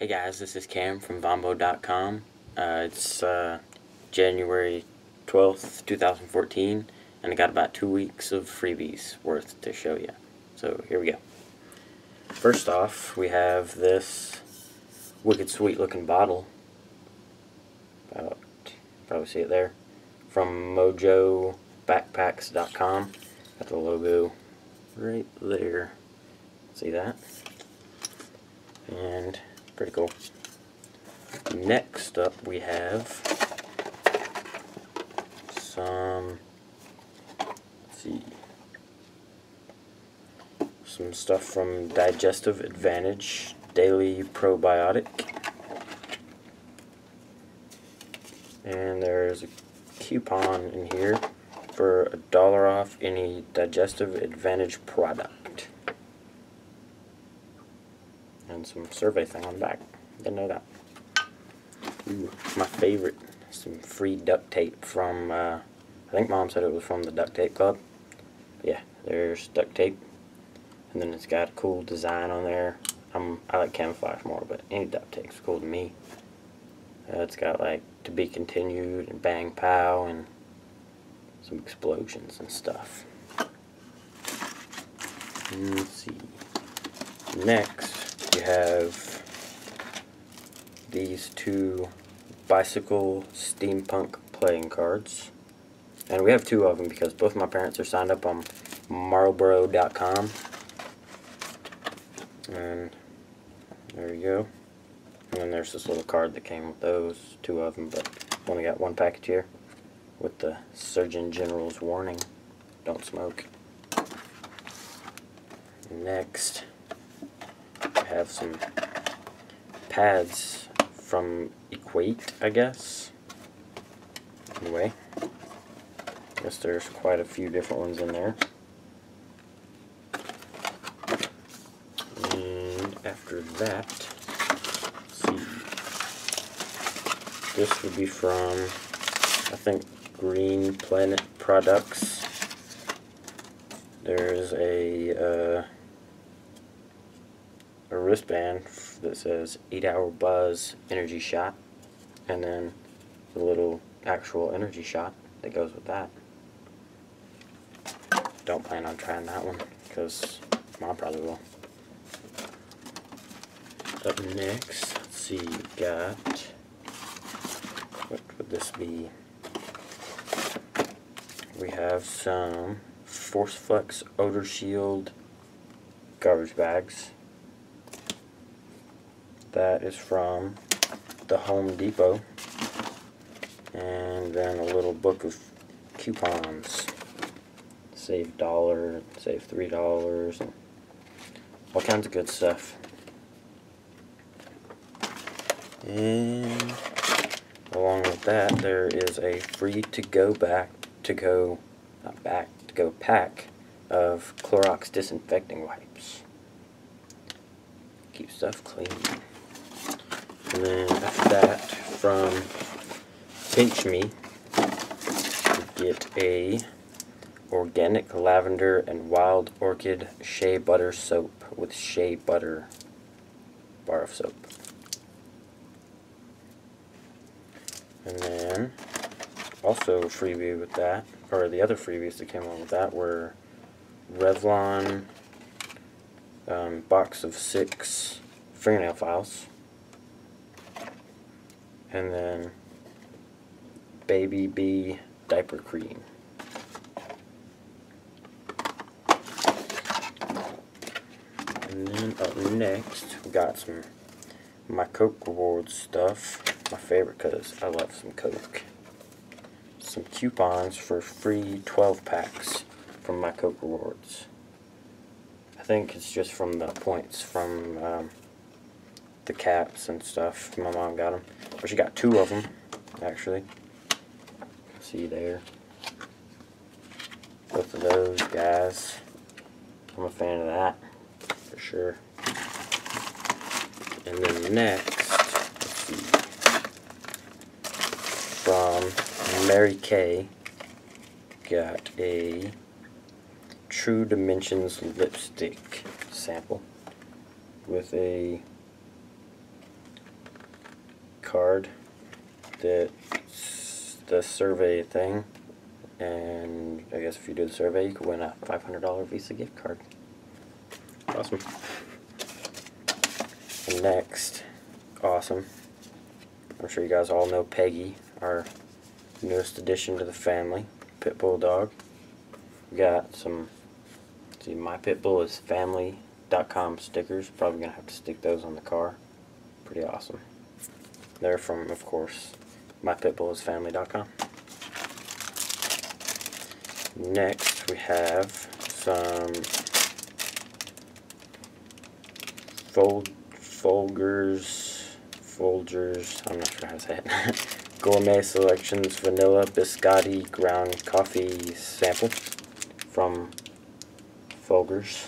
Hey guys, this is Cam from Vombo.com. It's January 12th, 2014, and I got about 2 weeks of freebies worth to show you. So here we go. First off, we have this wicked sweet looking bottle. Probably see it there. From MojoBackpacks.com. Got the logo right there. See that? And pretty cool. Next up we have some, some stuff from Digestive Advantage Daily Probiotic. And there's a coupon in here for $1 off any Digestive Advantage product. And some survey thing on the back. Didn't know that. Ooh, my favorite, some free duct tape from, I think Mom said it was from the Duct Tape Club. Yeah, there's duct tape. And then it's got a cool design on there. I like camouflage more, but any duct tape's cool to me. It's got like "To Be Continued" and "Bang Pow" and some explosions and stuff. And let's see. Next, you have these two bicycle steampunk playing cards. And we have two of them because both my parents are signed up on Marlboro.com. And there you go. And then there's this little card that came with those, two of them, but only got one package here with the Surgeon General's warning, don't smoke. Next, I have some pads from Equate, I guess. Anyway, I guess there's quite a few different ones in there. And after that, let's see. This would be from, I think, Green Planet Products. There's a wristband that says 8-hour buzz energy shot, and then the little actual energy shot that goes with that. Don't plan on trying that one because Mom probably will. Up next, let's see, we got, what would this be? We have some ForceFlex Odor Shield garbage bags. That is from the Home Depot. And then a little book of coupons. Save $1, save $3, and all kinds of good stuff. And along with that, there is a free to-go pack of Clorox disinfecting wipes. Keep stuff clean. And then after that, from Pinch Me, you get a organic lavender and wild orchid shea butter soap with shea butter bar of soap. And then also a freebie with that, or the other freebies that came along with that were Revlon box of 6 fingernail files, and then Baby Bee diaper cream. And then up next, we got some my Coke Rewards stuff. My favorite because I love some Coke. Some coupons for free 12 packs from my Coke Rewards. I think it's just from the points from the caps and stuff. My mom got them. But she got 2 of them, actually. See there. Both of those guys. I'm a fan of that, for sure. And then next, let's see, from Mary Kay, got a True Dimensions lipstick sample with a card that's the survey thing, and I guess if you do the survey you could win a $500 Visa gift card. Awesome. And next, awesome, I'm sure you guys all know Peggy, our newest addition to the family, pit bull dog. We got some, see, My Pit Bull is family.com stickers. Probably gonna have to stick those on the car. Pretty awesome. They're from, of course, mypitbullisfamily.com. Next, we have some Folgers, I'm not sure how to say it. Gourmet Selections Vanilla Biscotti Ground Coffee Sample from Folgers.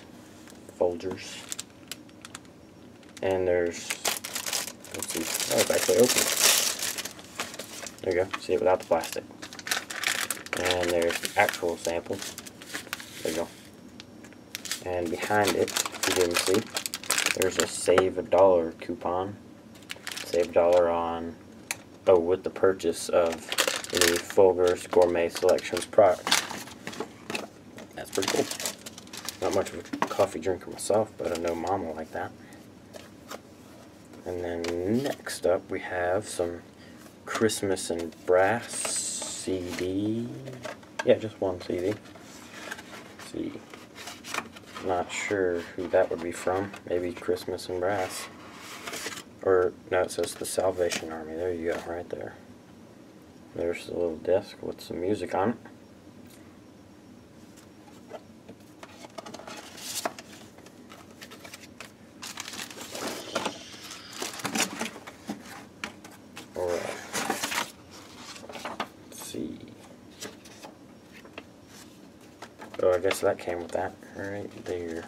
And there's, let's see, oh, it's actually open. There you go, see it without the plastic. And there's the actual sample. There you go. And behind it, if you didn't see, there's a Save $1 coupon. Save $1 on, oh, with the purchase of any Folgers Gourmet Selections product. That's pretty cool. Not much of a coffee drinker myself, but I know Mom will like that. And then next up we have some Christmas and Brass CD. Yeah, just one CD. Let's see. Not sure who that would be from. Maybe Christmas and Brass. Or, no, it says the Salvation Army. There you go, right there. There's the little disc with some music on it. Alright. Let's see. Oh, I guess that came with that right there.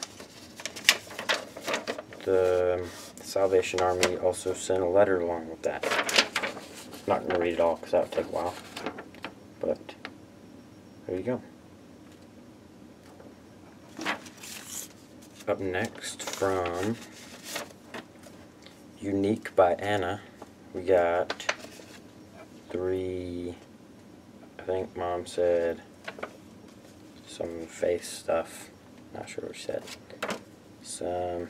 The Salvation Army also sent a letter along with that. I'm not going to read it all because that would take a while. But there you go. Up next, from Unique by Anna, we got 3, I think Mom said, some face stuff. Not sure what she said. Some,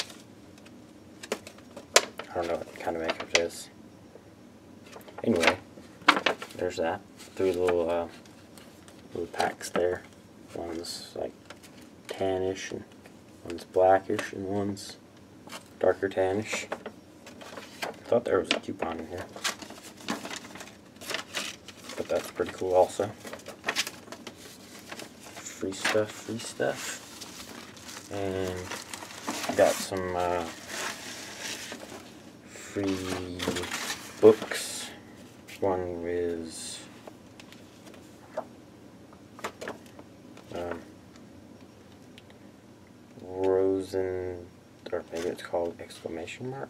I don't know what kind of makeup it is. Anyway, there's that. 3 little packs there. One's like tannish, and one's blackish, and one's darker tannish. I thought there was a coupon in here, but that's pretty cool also. Free stuff. And got some free books. One is Rosen, or maybe it's called exclamation mark.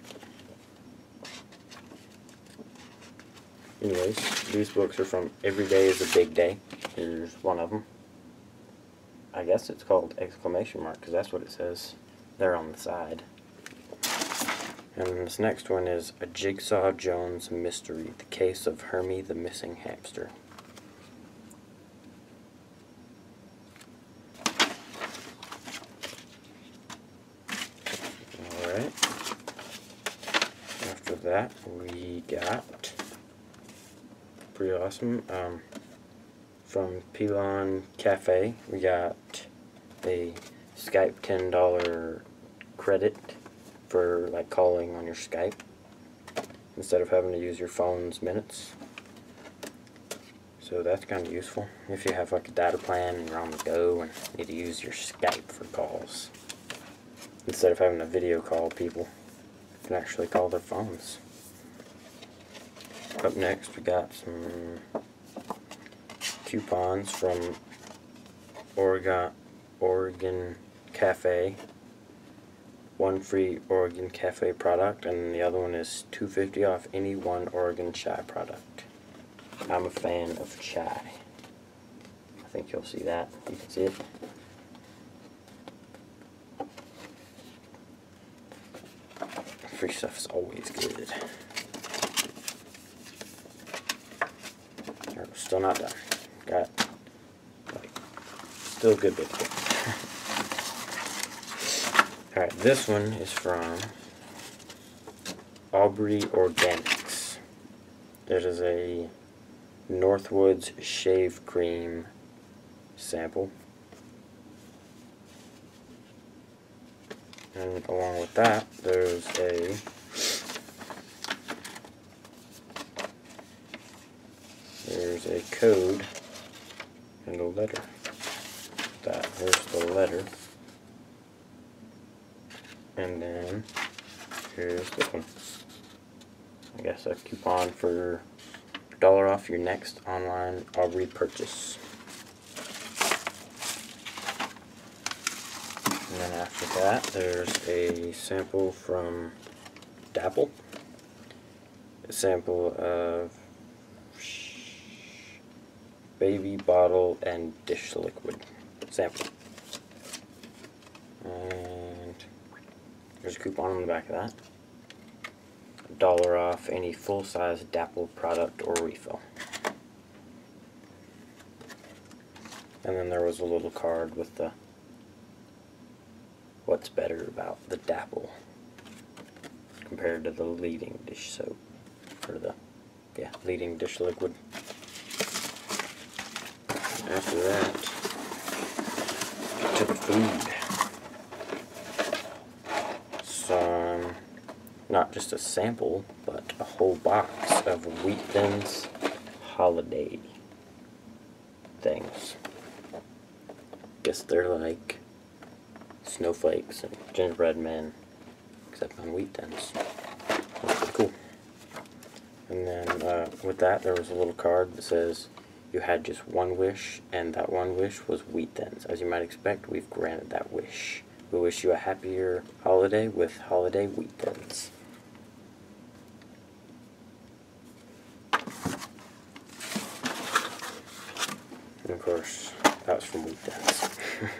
Anyways, these books are from Every Day is a Big Day. Here's one of them. I guess it's called exclamation mark because that's what it says there on the side. And this next one is A Jigsaw Jones Mystery, The Case of Hermie the Missing Hamster. Alright. After that we got, pretty awesome, from Pelon Cafe, we got a Skype $10 credit for like calling on your Skype instead of having to use your phone's minutes. So that's kind of useful if you have like a data plan and you're on the go and need to use your Skype for calls. Instead of having a video call people, you can actually call their phones. Up next we got some coupons from Oregon Cafe. One free Oregon Cafe product, and the other one is $2.50 off any one Oregon chai product. I'm a fan of chai. I think you'll see that. You can see it. Free stuff is always good. still not done. Got, like, still a good bit to go. Alright, this one is from Aubrey Organics. It is a Northwoods Shave Cream sample. And along with that, there's a code and a letter. Here's the letter. And then here's this one. I guess a coupon for $1 off your next online Aubrey purchase. And then after that, there's a sample from Dapple. A sample of baby bottle and dish liquid sample. And there's a coupon on the back of that. $1 off any full-size Dapple product or refill. And then there was a little card with the what's better about the Dapple compared to the leading dish soap, or the leading dish liquid. After that, to the food. Some, not just a sample, but a whole box of Wheat Thins holiday things. Guess they're like snowflakes and gingerbread men, except on Wheat Thins. That's pretty cool. And then with that, there was a little card that says, "You had just one wish, and that one wish was Wheat Thins. As you might expect, we've granted that wish. We wish you a happier holiday with holiday Wheat Thins." And of course, that was from Wheat Thins.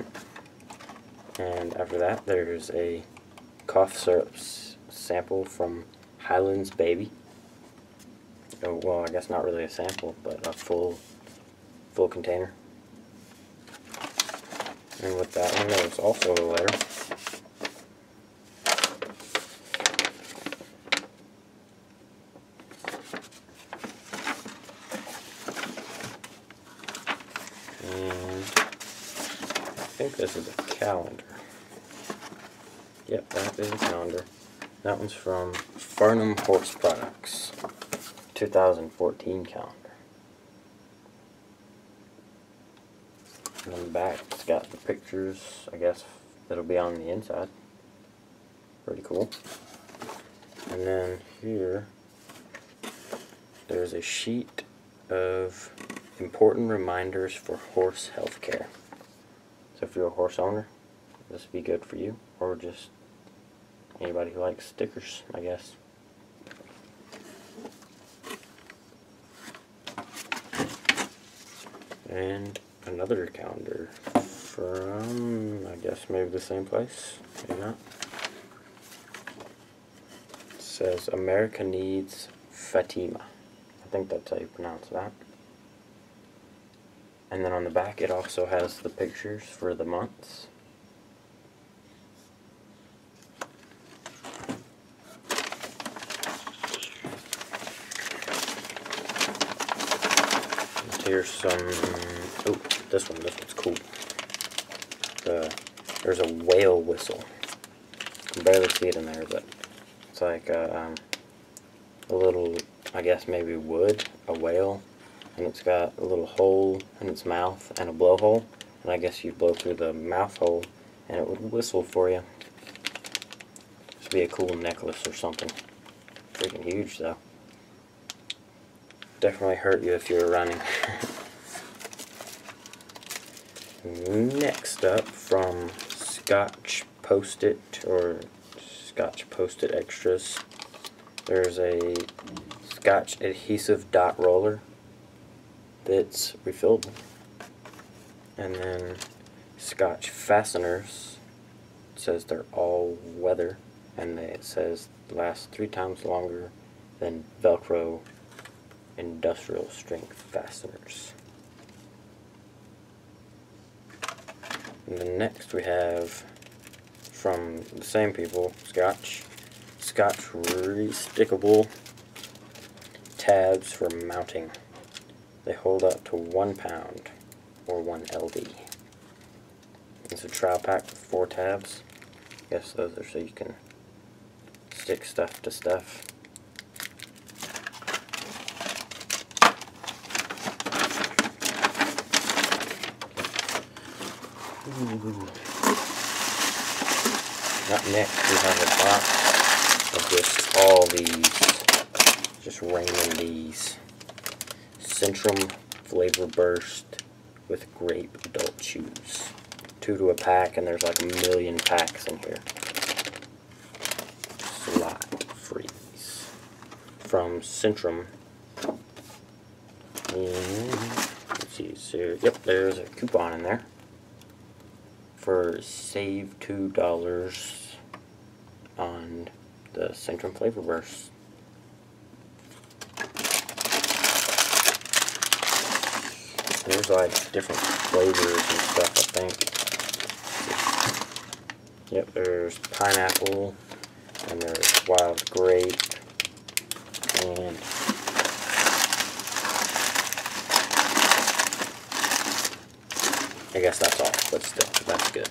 And after that, there's a cough syrup sample from Highlands Baby. Oh, well, I guess not really a sample, but a full container. And with that one, there was also a letter. And I think this is a calendar. Yep, that is a calendar. That one's from Farnham Horse Products, 2014 calendar. And on the back, it's got the pictures, I guess, that'll be on the inside. Pretty cool. And then here, there's a sheet of important reminders for horse health care. So if you're a horse owner, this would be good for you, or just anybody who likes stickers, I guess. And another calendar from, I guess, maybe the same place, maybe not. It says America Needs Fatima. I think that's how you pronounce that. And then on the back it also has the pictures for the months. And here's some, oh, this one's cool. There's a whale whistle. You can barely see it in there, but it's like a little, I guess maybe wood, a whale. And it's got a little hole in its mouth and a blowhole, and I guess you'd blow through the mouth hole and it would whistle for you. This would be a cool necklace or something. Freaking huge though. Definitely hurt you if you were running. Next up, from Scotch Post-it, or Scotch Post-it Extras, there's a Scotch adhesive dot roller that's refillable. And then Scotch fasteners. It says they're all weather, and it says last 3 times longer than Velcro industrial strength fasteners. And then next we have, from the same people, Scotch restickable tabs for mounting. They hold up to 1 pound or 1 LD. It's a trial pack with 4 tabs. I guess those are so you can stick stuff to stuff. Up next we have a box of just all these, just raining these Centrum Flavor Burst with grape adult chews. 2 to a pack, and there's like a million packs in here. Slot freeze from Centrum. And let's see, so yep, there's a coupon in there for save $2 on the Centrum Flavor Burst. There's like different flavors and stuff, I think. Yep, there's pineapple, and there's wild grape, and I guess that's all, but still, that's good.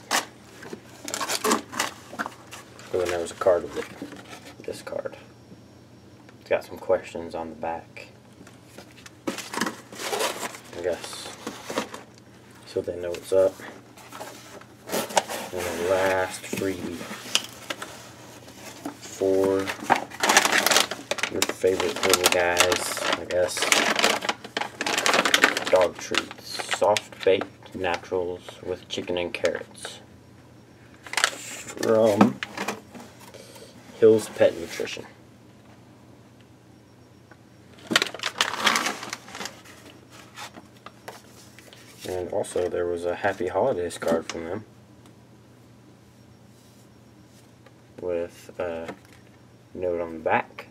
So then there was a card with it, this card. It's got some questions on the back, I guess, so they know what's up. And the last freebie for your favorite little guys, I guess. Dog treats. Soft baked naturals with chicken and carrots. From Hill's Pet Nutrition. And also there was a Happy Holidays card from them, with a note on the back.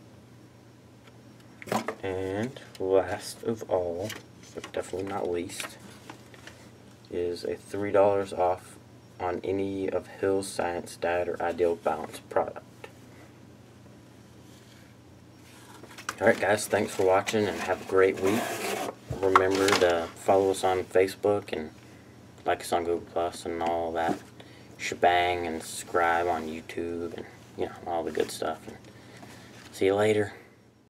And last of all, but definitely not least, is a $3 off on any of Hill's Science Diet or Ideal Balance product. Alright guys, thanks for watching and have a great week. Remember to follow us on Facebook and like us on Google Plus and all that shebang, and subscribe on YouTube and, you know, all the good stuff. And see you later.